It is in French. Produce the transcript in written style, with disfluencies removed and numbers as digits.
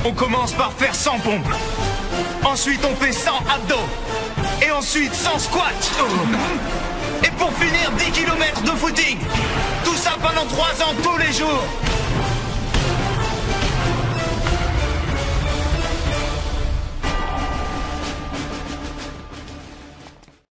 On commence par faire 100 pompes. Ensuite on fait 100 abdos. Et ensuite 100 squats. Et pour finir 10 km de footing. Tout ça pendant 3 ans tous les jours.